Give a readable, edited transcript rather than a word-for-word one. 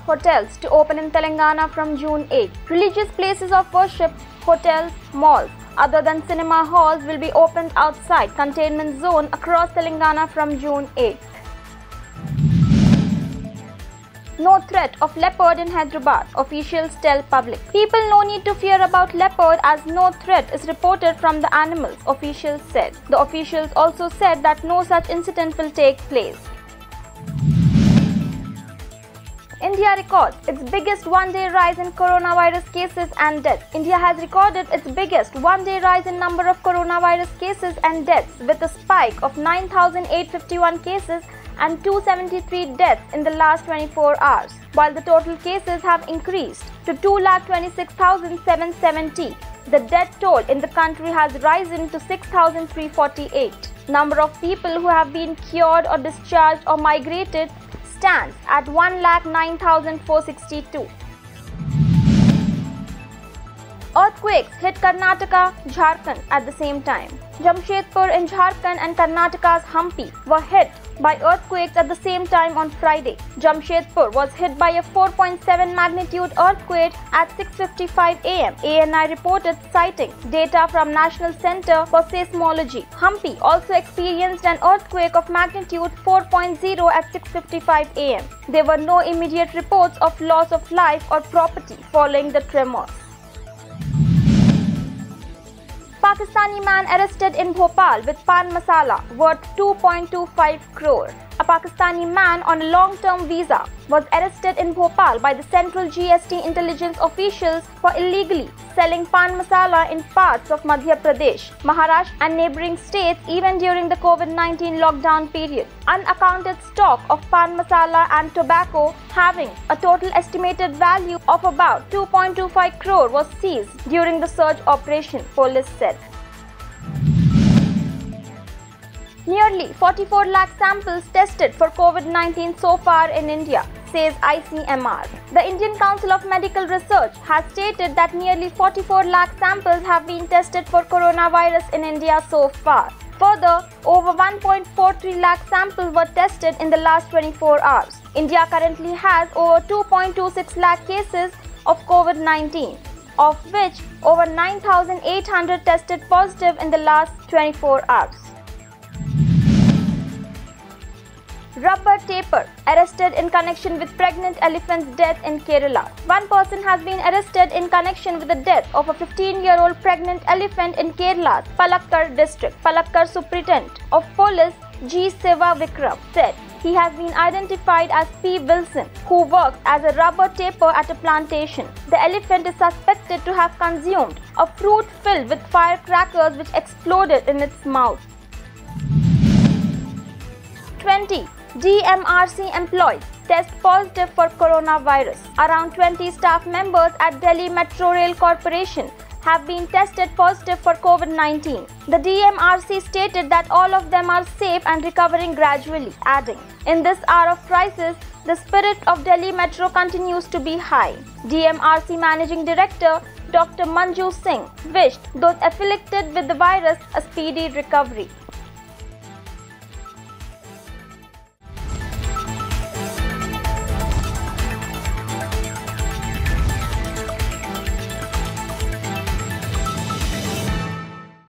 hotels to open in Telangana from June 8. Religious places of worship, hotels, malls, other than cinema halls will be opened outside containment zone across Telangana from June 8. No threat of leopard in Hyderabad, officials tell public. People no need to fear about leopard as no threat is reported from the animals, officials said. The officials also said that no such incident will take place. India records its biggest one-day rise in coronavirus cases and deaths. India has recorded its biggest one-day rise in number of coronavirus cases and deaths with a spike of 9,851 cases and 273 deaths in the last 24 hours, while the total cases have increased to 2,26,770. The death toll in the country has risen to 6,348. Number of people who have been cured or discharged or migrated stands at 1,09,462. Earthquakes hit Karnataka, Jharkhand at the same time. Jamshedpur in Jharkhand and Karnataka's Hampi were hit by earthquakes at the same time on Friday. Jamshedpur was hit by a 4.7 magnitude earthquake at 6:55 am, ANI reported citing data from National Center for Seismology. Hampi also experienced an earthquake of magnitude 4.0 at 6:55 am. There were no immediate reports of loss of life or property following the tremors. Pakistani man arrested in Bhopal with pan masala worth 2.25 crore. A Pakistani man on a long-term visa was arrested in Bhopal by the Central GST intelligence officials for illegally selling pan masala in parts of Madhya Pradesh, Maharashtra and neighboring states even during the COVID-19 lockdown period. Unaccounted stock of pan masala and tobacco having a total estimated value of about 2.25 crore was seized during the search operation, police said. Nearly 44 lakh samples tested for COVID-19 so far in India, says ICMR. The Indian Council of Medical Research has stated that nearly 44 lakh samples have been tested for coronavirus in India so far. Further, over 1.43 lakh samples were tested in the last 24 hours. India currently has over 2.26 lakh cases of COVID-19, of which over 9,800 tested positive in the last 24 hours. Rubber taper arrested in connection with pregnant elephant's death in Kerala. One person has been arrested in connection with the death of a 15-year-old pregnant elephant in Kerala's Palakkad district. Palakkad Superintendent of Police G. Siva Vikram said he has been identified as P. Wilson, who works as a rubber taper at a plantation. The elephant is suspected to have consumed a fruit filled with firecrackers which exploded in its mouth. 20 DMRC employees test positive for coronavirus. Around 20 staff members at Delhi Metro Rail Corporation have been tested positive for COVID-19. The DMRC stated that all of them are safe and recovering gradually, adding, "In this hour of crisis, the spirit of Delhi Metro continues to be high." DMRC Managing Director Dr. Manju Singh wished those afflicted with the virus a speedy recovery.